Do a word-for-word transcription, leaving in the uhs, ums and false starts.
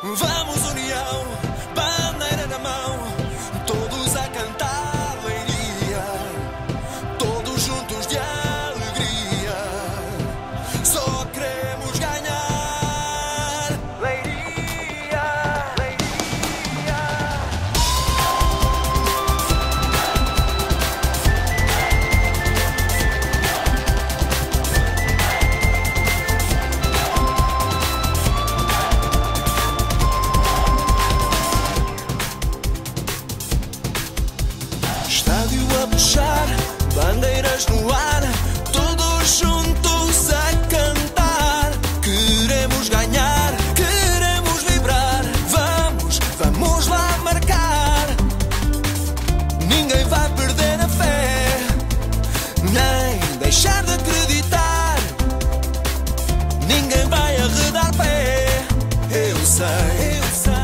Vamos, União, bandeira na mão, todos a cantar Leiria, todos juntos de alegria, só queremos ganhar. Leiria, Leiria. Estádio a puxar, bandeiras no ar, todos juntos a cantar. Queremos ganhar, queremos vibrar. Vamos, vamos lá marcar. Ninguém vai perder a fé, nem deixar de acreditar. Ninguém vai arredar pé. Eu sei, eu sei.